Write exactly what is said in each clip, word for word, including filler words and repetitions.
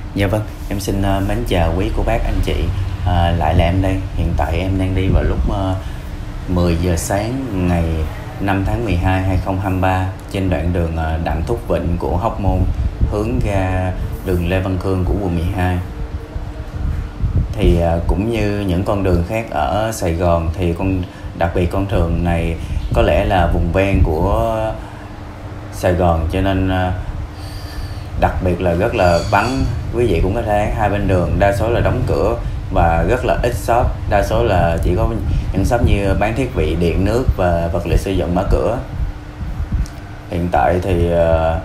Dạ vâng, em xin ờ, mến chào quý cô bác anh chị. À, lại là em đây. Hiện tại em đang đi vào lúc ờ, mười giờ sáng ngày năm tháng mười hai hai không hai ba trên đoạn đường ờ, Đặng Thúc Vịnh của Hóc Môn, hướng ra đường Lê Văn Khương của quận mười hai. Thì ờ, cũng như những con đường khác ở Sài Gòn thì con đặc biệt con đường này có lẽ là vùng ven của Sài Gòn, cho nên ờ, đặc biệt là rất là vắng. Quý vị cũng có thấy hai bên đường đa số là đóng cửa và rất là ít shop, đa số là chỉ có những shop như bán thiết bị điện nước và vật liệu sử dụng mở cửa. Hiện tại thì uh,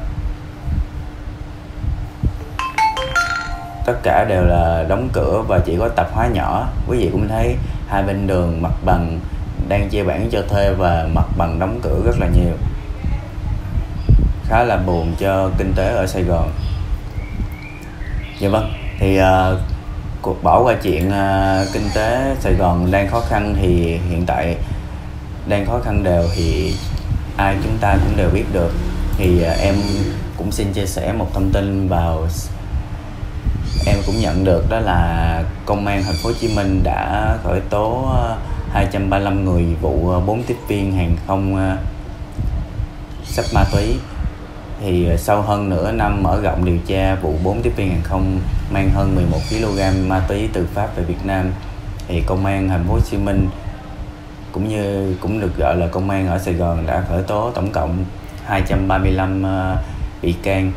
tất cả đều là đóng cửa và chỉ có tạp hóa nhỏ. Quý vị cũng thấy hai bên đường mặt bằng đang chia bản cho thuê và mặt bằng đóng cửa rất là nhiều, khá là buồn cho kinh tế ở Sài Gòn. Dạ vâng, thì uh, cuộc bỏ qua chuyện uh, kinh tế Sài Gòn đang khó khăn thì hiện tại đang khó khăn đều thì ai chúng ta cũng đều biết được. Thì uh, em cũng xin chia sẻ một thông tin vào em cũng nhận được, đó là công an thành phố Hồ Chí Minh đã khởi tố uh, hai trăm ba mươi lăm người vụ bốn uh, tiếp viên hàng không uh, xách ma túy. Thì sau hơn nửa năm mở rộng điều tra vụ bốn tiếp viên hàng không mang hơn mười một ki lô gam ma túy từ Pháp về Việt Nam, thì công an thành phố Hồ Chí Minh cũng như cũng được gọi là công an ở Sài Gòn đã khởi tố tổng cộng hai trăm ba mươi lăm uh, bị can.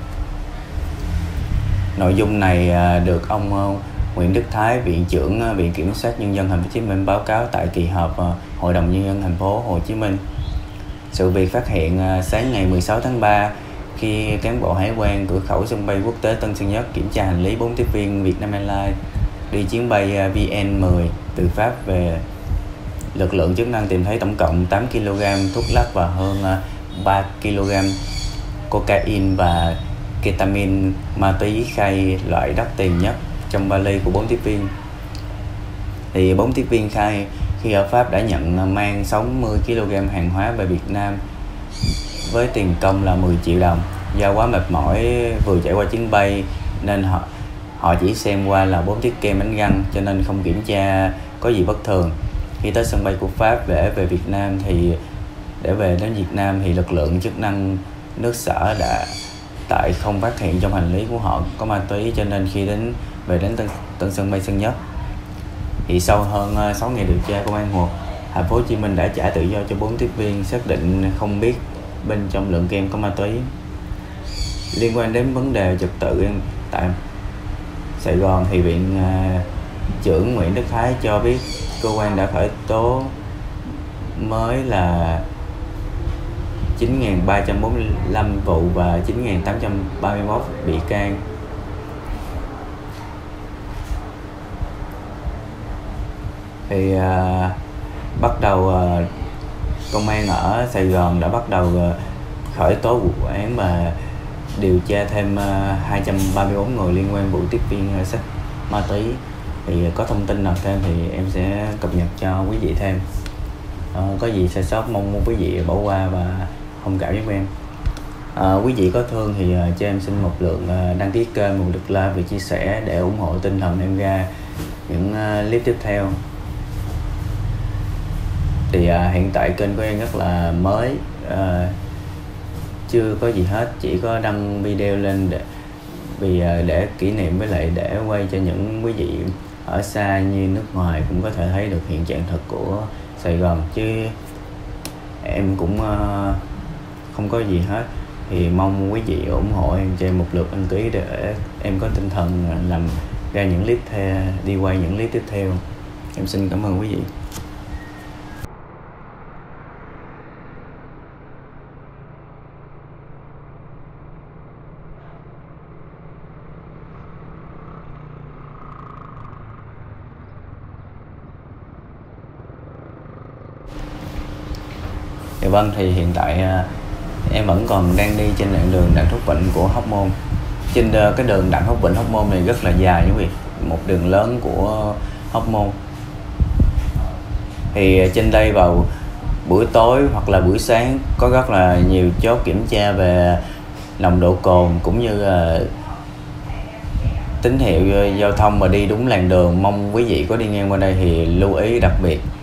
Nội dung này uh, được ông uh, Nguyễn Đức Thái, Viện trưởng uh, Viện Kiểm sát Nhân dân thành phố Hồ Chí Minh báo cáo tại kỳ họp uh, Hội đồng Nhân dân thành phố Hồ Chí Minh. Sự việc phát hiện uh, sáng ngày mười sáu tháng ba, khi cán bộ hải quan cửa khẩu sân bay quốc tế Tân Sơn Nhất kiểm tra hành lý bốn tiếp viên Vietnam Airlines đi chuyến bay V N mười từ Pháp về, lực lượng chức năng tìm thấy tổng cộng tám ki lô gam thuốc lắc và hơn ba ki lô gam cocaine và ketamine, ma túy khay loại đắt tiền nhất, trong vali của bốn tiếp viên. Thì bốn tiếp viên khai khi ở Pháp đã nhận mang sáu mươi ki lô gam hàng hóa về Việt Nam với tiền công là mười triệu đồng. Do quá mệt mỏi vừa trải qua chuyến bay nên họ họ chỉ xem qua là bốn chiếc kem bánh răng, cho nên không kiểm tra có gì bất thường. Khi tới sân bay của Pháp để về Việt Nam thì để về đến Việt Nam thì lực lượng chức năng nước sở đã tại không phát hiện trong hành lý của họ có ma túy, cho nên khi đến về đến tân, tân sân bay Sơn Nhất thì sau hơn sáu ngày điều tra, công an thành phố Hồ Chí Minh đã trả tự do cho bốn tiếp viên, xác định không biết bên trong lượng kem có ma túy. Liên quan đến vấn đề trật tự tại Sài Gòn thì Viện uh, trưởng Nguyễn Đức Thái cho biết cơ quan đã khởi tố mới là chín nghìn ba trăm bốn mươi lăm vụ và chín nghìn tám trăm ba mươi mốt bị can. Thì uh, bắt đầu uh, công an ở Sài Gòn đã bắt đầu uh, khởi tố vụ án và điều tra thêm uh, hai trăm ba mươi bốn người liên quan vụ tiếp viên uh, xách ma túy. Thì uh, có thông tin nào thêm thì em sẽ cập nhật cho quý vị thêm. Uh, có gì sai sót mong quý vị bỏ qua và thông cảm với em. Uh, quý vị có thương thì uh, cho em xin một lượt uh, đăng ký kênh, một lượt like và chia sẻ để ủng hộ tinh thần em ra những uh, clip tiếp theo. Thì uh, hiện tại kênh của em rất là mới, uh, chưa có gì hết, chỉ có đăng video lên để vì uh, để kỷ niệm, với lại để quay cho những quý vị ở xa như nước ngoài cũng có thể thấy được hiện trạng thật của Sài Gòn, chứ em cũng uh, không có gì hết. Thì mong quý vị ủng hộ em cho em một lượt đăng ký để em có tinh thần làm ra những clip theo, đi quay những clip tiếp theo. Em xin cảm ơn quý vị. Dạ vâng, thì hiện tại uh, em vẫn còn đang đi trên đoạn đường Đặng Thúc Vịnh của Hóc Môn. Trên uh, cái đường Đặng Thúc Vịnh Hóc Môn này rất là dài quý vị, một đường lớn của Hóc Môn. Thì uh, trên đây vào buổi tối hoặc là buổi sáng có rất là nhiều chốt kiểm tra về nồng độ cồn cũng như uh, tín hiệu giao thông mà đi đúng làn đường, mong quý vị có đi ngang qua đây thì lưu ý đặc biệt.